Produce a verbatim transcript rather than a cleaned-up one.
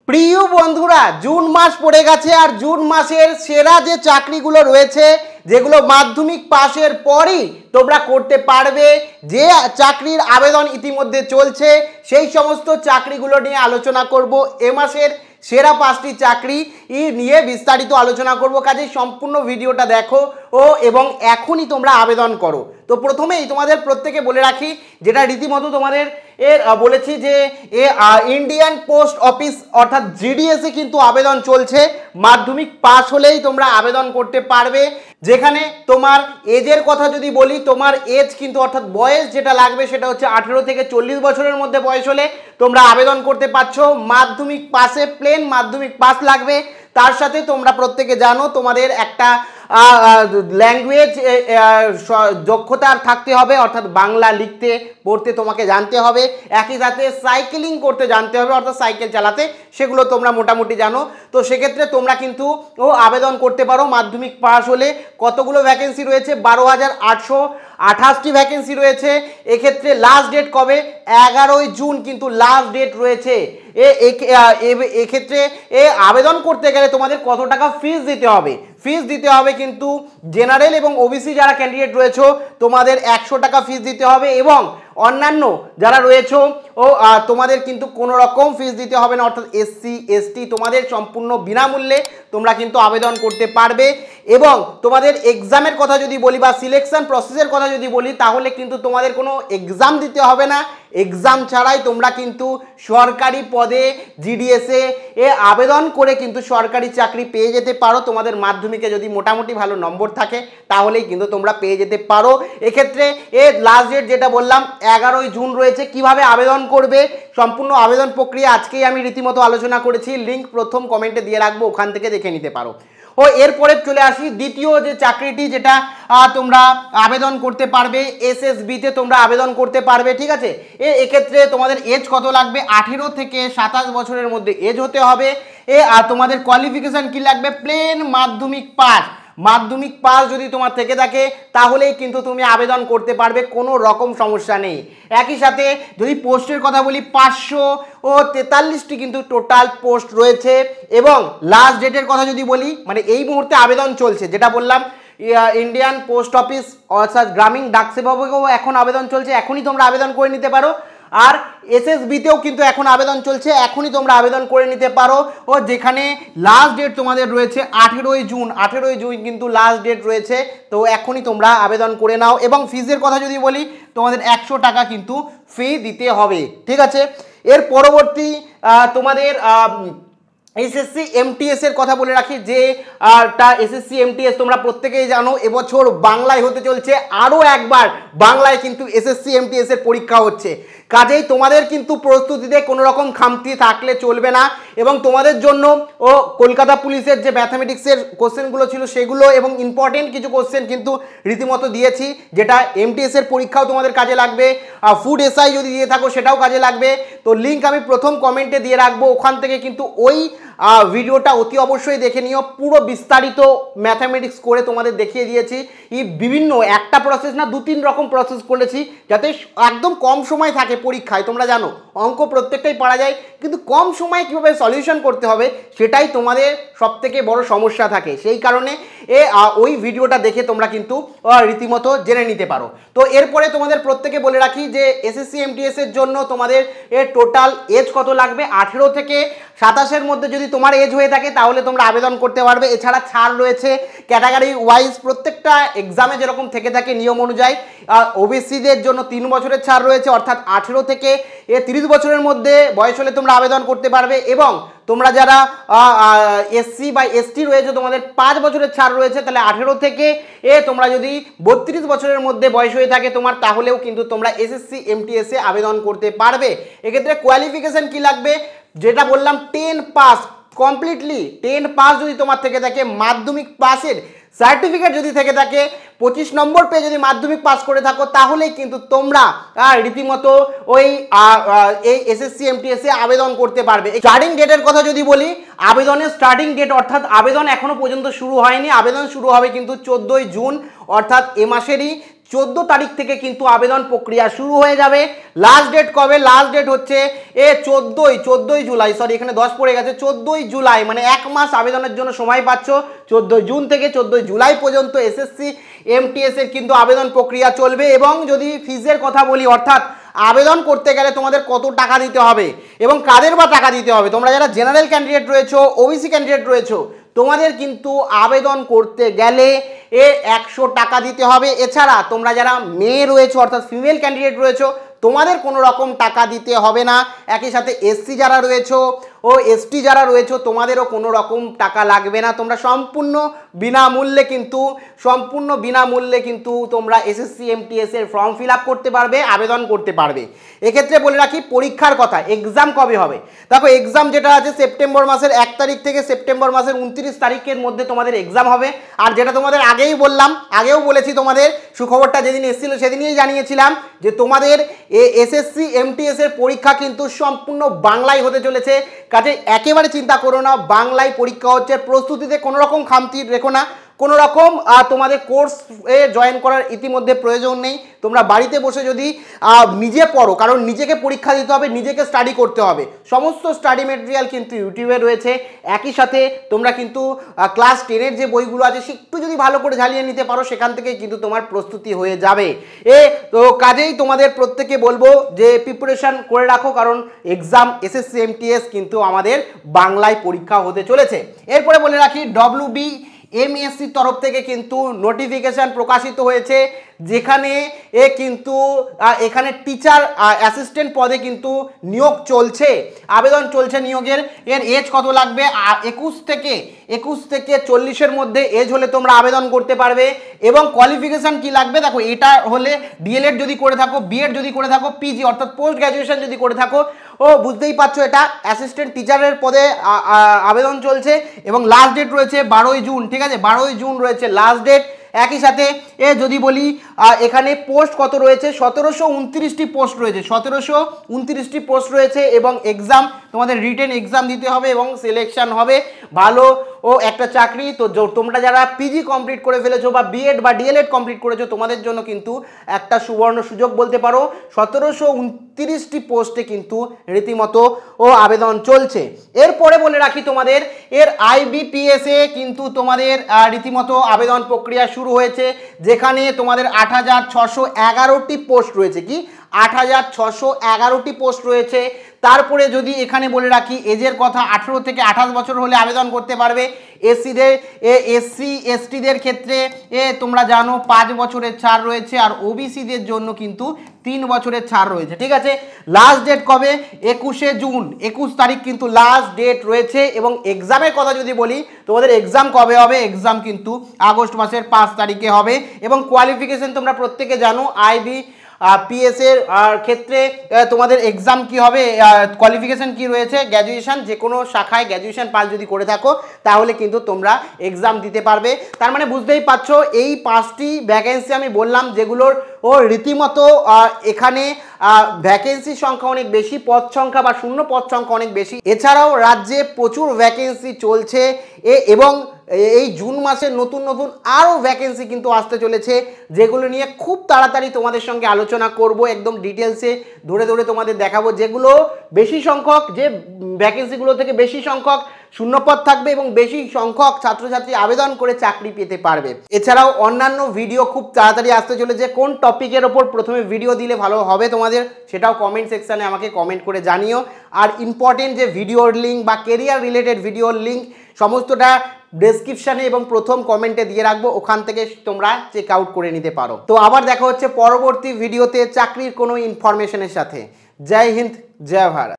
প্রিয় বন্ধুরা, জুন মাস পড়ে গেছে আর জুন মাসের সেরা যে চাকরিগুলো রয়েছে যেগুলো মাধ্যমিক পাশের পরই তোমরা করতে পারবে, যে চাকরির আবেদন ইতিমধ্যে চলছে, সেই সমস্ত চাকরিগুলো নিয়ে আলোচনা করব। এ মাসের সেরা পাঁচটি চাকরি নিয়ে বিস্তারিত আলোচনা করব, কাজেই সম্পূর্ণ ভিডিওটা দেখো ও এবং এখনই তোমরা আবেদন করো। তো প্রথমেই তোমাদের প্রত্যেকে বলে রাখি, যেটা রীতিমতো তোমাদের এর বলেছি যে এ ইন্ডিয়ান পোস্ট অফিস অর্থাৎ জিডিএসে কিন্তু আবেদন চলছে। মাধ্যমিক পাস হলেই তোমরা আবেদন করতে পারবে, যেখানে তোমার এজের কথা যদি বলি, তোমার এজ কিন্তু অর্থাৎ বয়স যেটা লাগবে সেটা হচ্ছে আঠেরো থেকে চল্লিশ বছরের মধ্যে বয়স হলে তোমরা আবেদন করতে পারছো। মাধ্যমিক পাসে প্লেন মাধ্যমিক পাস লাগবে, তার সাথে তোমরা প্রত্যেকে জানো তোমাদের একটা ল্যাঙ্গুয়েজ দক্ষতা থাকতে হবে, অর্থাৎ বাংলা লিখতে পড়তে তোমাকে জানতে হবে, একই সাথে সাইকেলিং করতে জানতে হবে, অর্থাৎ সাইকেল চালাতে, সেগুলো তোমরা মোটামুটি জানো। তো সেক্ষেত্রে তোমরা কিন্তু ও আবেদন করতে পারো মাধ্যমিক পাস হলে। কতগুলো ভ্যাকেন্সি রয়েছে? বারো হাজার আটশো আঠাশটি ভ্যাকেন্সি রয়েছে। এক্ষেত্রে লাস্ট ডেট কবে? এগারোই জুন কিন্তু লাস্ট ডেট রয়েছে। এক্ষেত্রে এ আবেদন করতে গেলে তোমাদের কত টাকা ফিস দিতে হবে? ফিস দিতে হবে কিন্তু জেনারেল এবং ওবিসি যারা ক্যান্ডিডেট রয়েছে তোমাদের একশো টাকা ফিস দিতে হবে, এবং অন্যান্য যারা রয়েছে ও তোমাদের কিন্তু কোনো রকম ফিস দিতে হবে না, অর্থাৎ এসসি এসটি তোমাদের সম্পূর্ণ বিনামূল্যে তোমরা কিন্তু আবেদন করতে পারবে। এবং তোমাদের এক্সামের কথা যদি বলি বা সিলেকশন প্রসেসের কথা যদি বলি, তাহলে কিন্তু তোমাদের কোনো এক্সাম দিতে হবে না। এক্সাম ছাড়াই তোমরা কিন্তু সরকারি পদে জিডিএসে এ আবেদন করে কিন্তু সরকারি চাকরি পেয়ে যেতে পারো। তোমাদের মাধ্যমিকে যদি মোটামুটি ভালো নম্বর থাকে তাহলেই কিন্তু তোমরা পেয়ে যেতে পারো। এক্ষেত্রে এ লাস্ট ডেট যেটা বললাম এগারোই জুন রয়েছে। কিভাবে আবেদন করবে সম্পূর্ণ আবেদন প্রক্রিয়া আজকেই আমি রীতিমতো আলোচনা করেছি, লিঙ্ক প্রথম কমেন্টে দিয়ে রাখবো, ওখান থেকে দেখে নিতে পারো। ও এরপরে চলে আসি দ্বিতীয় যে চাকরিটি, যেটা তোমরা আবেদন করতে পারবে এসএসবিতে তোমরা আবেদন করতে পারবে, ঠিক আছে। এক্ষেত্রে তোমাদের এজ কত লাগবে? আঠেরো থেকে সাতাশ বছরের মধ্যে এজ হতে হবে। এ আর তোমাদের কোয়ালিফিকেশন কি লাগবে? প্লেন মাধ্যমিক পাস। মাধ্যমিক পাস যদি তোমার থেকে থাকে তাহলেই কিন্তু তুমি আবেদন করতে পারবে, কোনো রকম সমস্যা নেই। একই সাথে যদি পোস্টের কথা বলি, পাঁচশো ও তেতাল্লিশটি কিন্তু টোটাল পোস্ট রয়েছে। এবং লাস্ট ডেটের কথা যদি বলি, মানে এই মুহূর্তে আবেদন চলছে, যেটা বললাম ইন্ডিয়ান পোস্ট অফিস অর্থাৎ গ্রামীণ ডাক সেবকেও এখন আবেদন চলছে, এখনই তোমরা আবেদন করে নিতে পারো। আর এসএসবিতেও কিন্তু এখন আবেদন চলছে, এখনই তোমরা আবেদন করে নিতে পারো। ও যেখানে লাস্ট ডেট তোমাদের রয়েছে আঠেরোই জুন, আঠেরোই জুন কিন্তু লাস্ট ডেট রয়েছে, তো এখনই তোমরা আবেদন করে নাও। এবং ফিজের কথা যদি বলি, তোমাদের একশো টাকা কিন্তু ফি দিতে হবে, ঠিক আছে। এর পরবর্তী তোমাদের এসএসসি এমটিএস এর কথা বলে রাখি, যে টা এসএসসি এমটিএস তোমরা প্রত্যেকেই জানো এবছর বাংলায় হতে চলছে। আরও একবার বাংলায় কিন্তু এসএসসি এমটিএস এর পরীক্ষা হচ্ছে, কাজেই তোমাদের কিন্তু প্রস্তুতিতে কোনো রকম খামতি থাকলে চলবে না। এবং তোমাদের জন্য ও কলকাতা পুলিশের যে ম্যাথামেটিক্সের কোশ্চেনগুলো ছিল সেগুলো এবং ইম্পর্টেন্ট কিছু কোশ্চেন কিন্তু রীতিমতো দিয়েছি, যেটা এমটিএস এর পরীক্ষাও তোমাদের কাজে লাগবে। ফুড এসআই যদি দিয়ে থাকো সেটাও কাজে লাগবে। তো লিঙ্ক আমি প্রথম কমেন্টে দিয়ে রাখবো, ওখান থেকে কিন্তু ওই ভিডিওটা অতি অবশ্যই দেখে নিও। পুরো বিস্তারিত ম্যাথামেটিক্স করে তোমাদের দেখিয়ে দিয়েছি, এই বিভিন্ন একটা প্রসেস না দু তিন রকম প্রসেস করেছি, যাতে একদম কম সময় থাকে পরীক্ষায়। তোমরা জানো অঙ্ক প্রত্যেকটাই পারা যায়, কিন্তু কম সময়ে কীভাবে সলিউশন করতে হবে সেটাই তোমাদের সবথেকে বড় সমস্যা থাকে। সেই কারণে এ ওই ভিডিওটা দেখে তোমরা কিন্তু রীতিমতো জেনে নিতে পারো। তো এরপরে তোমাদের প্রত্যেকে বলে রাখি যে এসএসসি এমটিএস এর জন্য তোমাদের এর টোটাল এজ কত লাগবে? আঠেরো থেকে সাতাশের মধ্যে যদি তোমার এজ হয়ে থাকে তাহলে তোমরা আবেদন করতে পারবে। এছাড়া ছাড় রয়েছে ক্যাটাগরি ওয়াইজ, প্রত্যেকটা এক্সামে যেরকম থেকে থাকে নিয়ম অনুযায়ী। ওবিসিদের জন্য তিন বছরের ছাড় রয়েছে, অর্থাৎ আঠেরো থেকে এ তিরিশ বছরের মধ্যে বয়স হলে তোমরা আবেদন করতে পারবে। এবং তোমরা যারা এসসি বা এসটি রয়েছে তোমাদের পাঁচ বছরের ছাড় রয়েছে, তাহলে আঠেরো থেকে এ তোমরা যদি বত্রিশ বছরের মধ্যে বয়স হয়ে থাকে তোমার, তাহলেও কিন্তু তোমরা এসএসসি এমটিএস এ আবেদন করতে পারবে। এক্ষেত্রে কোয়ালিফিকেশন কি লাগবে? যেটা বললাম ten pass completely, ten pass যদি তোমার থেকে থাকে, মাধ্যমিক পাসের সার্টিফিকেট যদি থেকে থাকে, পঁচিশ নম্বর পেয়ে যদি মাধ্যমিক পাস করে থাকো, তাহলেই কিন্তু তোমরা রীতিমতো ওই এই এসএসসি এমটিএস এ আবেদন করতে পারবে। স্টার্টিং ডেটের কথা যদি বলি, আবেদনের স্টার্টিং ডেট অর্থাৎ আবেদন এখনো পর্যন্ত শুরু হয়নি, আবেদন শুরু হবে কিন্তু চোদ্দোই জুন, অর্থাৎ এ মাসেরই চোদ্দো তারিখ থেকে কিন্তু আবেদন প্রক্রিয়া শুরু হয়ে যাবে। লাস্ট ডেট কবে? লাস্ট ডেট হচ্ছে এ চোদ্দোই চোদ্দোই জুলাই, সরি এখানে দশ পড়ে গেছে, চোদ্দোই জুলাই, মানে এক মাস আবেদনের জন্য সময় পাচ্ছ। চোদ্দোই জুন থেকে চোদ্দোই জুলাই পর্যন্ত এসএসসি এমটিএস এর কিন্তু আবেদন প্রক্রিয়া চলবে। এবং যদি ফিজের কথা বলি, অর্থাৎ আবেদন করতে গেলে তোমাদের কত টাকা দিতে হবে এবং কাদের বা টাকা দিতে হবে, তোমরা যারা জেনারেল ক্যান্ডিডেট রয়েছো, ওবিসি ক্যান্ডিডেট রয়েছো, তোমাদের কিন্তু আবেদন করতে গেলে এ একশো টাকা দিতে হবে। এছাড়া তোমরা যারা মেয়ে রয়েছো অর্থাৎ ফিমেল ক্যান্ডিডেট রয়েছো, তোমাদের কোনো রকম টাকা দিতে হবে না। একই সাথে এসসি যারা রয়েছো ও এসটি যারা রয়েছো, তোমাদেরও কোনো রকম টাকা লাগবে না। তোমরা সম্পূর্ণ বিনামূল্যে কিন্তু সম্পূর্ণ বিনামূল্যে কিন্তু তোমরা এসএসসি এমটিএস এর ফর্ম ফিল আপ করতে পারবে, আবেদন করতে পারবে। এক্ষেত্রে বলে রাখি পরীক্ষার কথা, এক্সাম কবে হবে? দেখো এক্সাম যেটা আছে সেপ্টেম্বর মাসের এক তারিখ থেকে সেপ্টেম্বর মাসের উনত্রিশ তারিখের মধ্যে তোমাদের এক্সাম হবে। আর যেটা তোমাদের আগেই বললাম, আগেও বলেছি তোমাদের, সুখবরটা যেদিন এসেছিল সেদিনই জানিয়েছিলাম যে তোমাদের এসএসসি এমটিএস এর পরীক্ষা কিন্তু সম্পূর্ণ বাংলায় হতে চলেছে। কাজে একেবারে চিন্তা করো না, বাংলায় পরীক্ষা হচ্ছে, প্রস্তুতিতে কোনো রকম খামতি রেখো না, কোনো রকম তোমাদের কোর্স এ জয়েন করার ইতিমধ্যে প্রয়োজন নেই। তোমরা বাড়িতে বসে যদি নিজে পড়ো, কারণ নিজেকে পরীক্ষা দিতে হবে, নিজেকে স্টাডি করতে হবে, সমস্ত স্টাডি মেটেরিয়াল কিন্তু ইউটিউবে রয়েছে। একই সাথে তোমরা কিন্তু ক্লাস টেনের যে বইগুলো আছে সে একটু যদি ভালো করে ঝালিয়ে নিতে পারো, সেখান থেকে কিন্তু তোমার প্রস্তুতি হয়ে যাবে। এ তো কাজেই তোমাদের প্রত্যেকে বলবো যে প্রিপারেশন করে রাখো, কারণ এক্সাম এসএসসি এমটিএস কিন্তু আমাদের বাংলায় পরীক্ষা হতে চলেছে। এরপরে বলে রাখি ডব্লিউবি এমএসসির তরফ থেকে কিন্তু নোটিফিকেশন প্রকাশিত হয়েছে, যেখানে এ কিন্তু এখানে টিচার অ্যাসিস্ট্যান্ট পদে কিন্তু নিয়োগ চলছে, আবেদন চলছে নিয়োগের। এর এজ কত লাগবে? একুশ থেকে একুশ থেকে চল্লিশের মধ্যে এজ হলে তোমরা আবেদন করতে পারবে। এবং কোয়ালিফিকেশান কি লাগবে? দেখো এটা হলে ডিএলএড যদি করে থাকো, বিএড যদি করে থাকো, পিজি অর্থাৎ পোস্ট গ্র্যাজুয়েশন যদি করে থাকো, ও বুঝতেই পারছো এটা অ্যাসিস্ট্যান্ট টিচারের পদে আবেদন চলছে। এবং লাস্ট ডেট রয়েছে বারোই জুন, ঠিক আছে, বারোই জুন রয়েছে লাস্ট ডেট। একই সাথে এ যদি বলি এখানে পোস্ট কত রয়েছে, সতেরোশো উনত্রিশটি পোস্ট রয়েছে, সতেরোশো উনত্রিশটি পোস্ট রয়েছে। এবং এক্সাম তোমাদের রিটেন এক্সাম দিতে হবে এবং সিলেকশন হবে ভালো ও একটা চাকরি। তো তোমরা যারা পিজি কমপ্লিট করে ফেলেছো বা বিএড বা ডিএলএড কমপ্লিট করেছো, তোমাদের জন্য কিন্তু একটা সুবর্ণ সুযোগ বলতে পারো। সতেরোশো উনত্রিশটি পোস্টে কিন্তু রীতিমতো ও আবেদন চলছে। এরপরে বলে রাখি তোমাদের এর আইবিপিএস এ কিন্তু তোমাদের রীতিমতো আবেদন প্রক্রিয়া শুরু হয়েছে, যেখানে তোমাদের আট হাজার ছশো এগারোটি পোস্ট রয়েছে। কি আট হাজার ছশো এগারোটি পোস্ট রয়েছে। তারপরে যদি এখানে বলে রাখি এজের কথা, আঠেরো থেকে আঠাশ বছর হলে আবেদন করতে পারবে। এসসিদের এসসি এসটিদের ক্ষেত্রে এ তোমরা জানো পাঁচ বছরের ছাড় রয়েছে, আর ওবিসিদের জন্য কিন্তু তিন বছরের ছাড় রয়েছে, ঠিক আছে। লাস্ট ডেট কবে? একুশে জুন, একুশ তারিখ কিন্তু লাস্ট ডেট রয়েছে। এবং এক্সামের কথা যদি বলি, তোমাদের এক্সাম কবে হবে? এক্সাম কিন্তু আগস্ট মাসের পাঁচ তারিখে হবে। এবং কোয়ালিফিকেশন তোমরা প্রত্যেকে জানো, আইবি পিএস এর ক্ষেত্রে তোমাদের এক্সাম কি হবে, কোয়ালিফিকেশন কি রয়েছে? গ্র্যাজুয়েশন, যে কোনো শাখায় গ্র্যাজুয়েশন পাস যদি করে থাকো তাহলে কিন্তু তোমরা এক্সাম দিতে পারবে। তার মানে বুঝতেই পারছো এই পাঁচটি ভ্যাকেন্সি আমি বললাম, যেগুলোর ও রীতিমতো এখানে ভ্যাকেন্সির সংখ্যা অনেক বেশি, পদ সংখ্যা বা শূন্য পদ সংখ্যা অনেক বেশি। এছাড়াও রাজ্যে প্রচুর ভ্যাকেন্সি চলছে এ এবং এই জুন মাসে নতুন নতুন আরও ভ্যাকেন্সি কিন্তু আসতে চলেছে, যেগুলো নিয়ে খুব তাড়াতাড়ি তোমাদের সঙ্গে আলোচনা করব, একদম ডিটেলসে ধরে ধরে তোমাদের দেখাবো। যেগুলো বেশি সংখ্যক, যে ভ্যাকেন্সিগুলো থেকে বেশি সংখ্যক শূন্যপদ থাকবে এবং বেশি সংখ্যক ছাত্রছাত্রী আবেদন করে চাকরি পেতে পারবে। এছাড়াও অন্যান্য ভিডিও খুব তাড়াতাড়ি আসতে চলেছে। কোন টপিকের ওপর প্রথমে ভিডিও দিলে ভালো হবে তোমাদের, সেটাও কমেন্ট সেকশানে আমাকে কমেন্ট করে জানিও। আর ইম্পর্টেন্ট যে ভিডিওর লিঙ্ক বা কেরিয়ার রিলেটেড ভিডিওর লিঙ্ক সমস্তটা ডেসক্রিপশানে এবং প্রথম কমেন্টে দিয়ে রাখবো, ওখান থেকে তোমরা চেক আউট করে নিতে পারো। তো আবার দেখা হচ্ছে পরবর্তী ভিডিওতে চাকরির কোনো ইনফরমেশনের সাথে। জয় হিন্দ, জয় ভারত।